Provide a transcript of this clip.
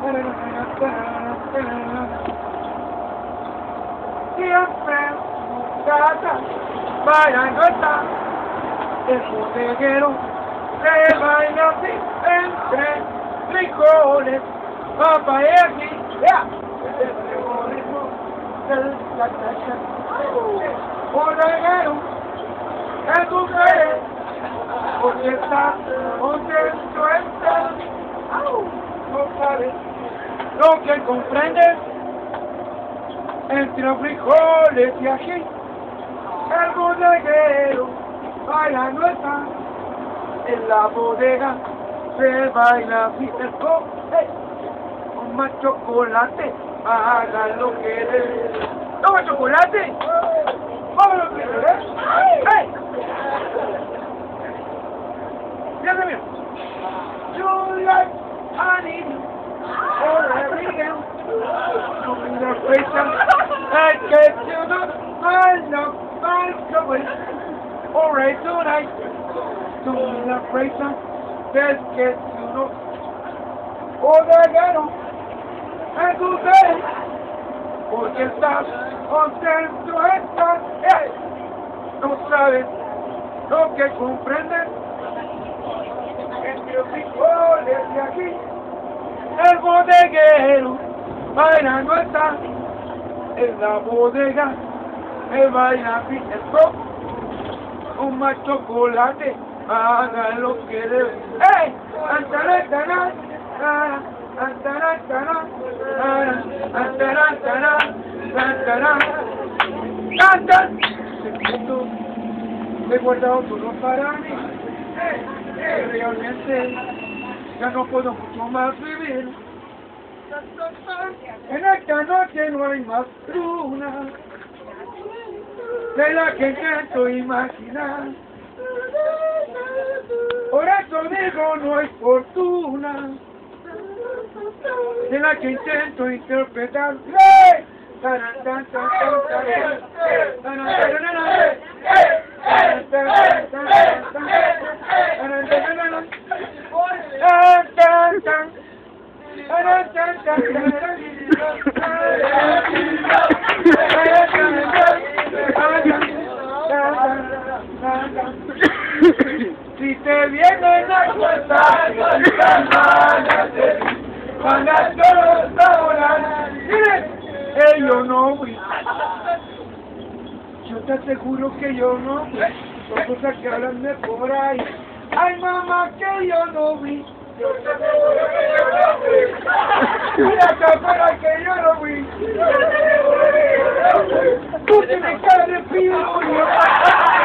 Siempre casa, bailando está el bodeguero, se baila así entre frijoles, papá y aquí, ya, el ritmo del cha-cha-cha. Bodeguero, en tu fe, porque está contento está, no sabes lo que comprendes entre los frijoles y ají. El bodeguero bailando está en la bodega, se baila así el con más chocolate, haga lo que debe. ¡Toma chocolate! ¡Vamos lo que debe! ¡Hey! Mira, mira. You like honey or every day. No pressure, I get you the my away. Alright tonight, to the pressure, let's get you know. Bodeguero, en tu fe, porque estás contento, estás, no sabes lo que comprendes entre los frijoles de aquí. El bodeguero bailando está en la bodega, me baila esto con más chocolate, haga lo que debe. ¡Ey! ¡Antarantana! ¡Antarantana! ¡Antarantana! ¡Antarantana! ¡Cantan! Secreto, me he guardado todo para mí. Realmente ya no puedo mucho más vivir. En esta noche no hay más luna de la que intento imaginar. Por eso digo no hay fortuna de la que intento interpretar. ¡Hey! Si te vienen a contar las malas de mí, cuando todos ahora, yo no fui. Yo te aseguro que yo no fui. Son cosas que hablan de por ahí. Ay, mamá, que yo no vi. Yo te aseguro que yo no fui. Mira acá para que yo no fui. Tú tienes cara de pido.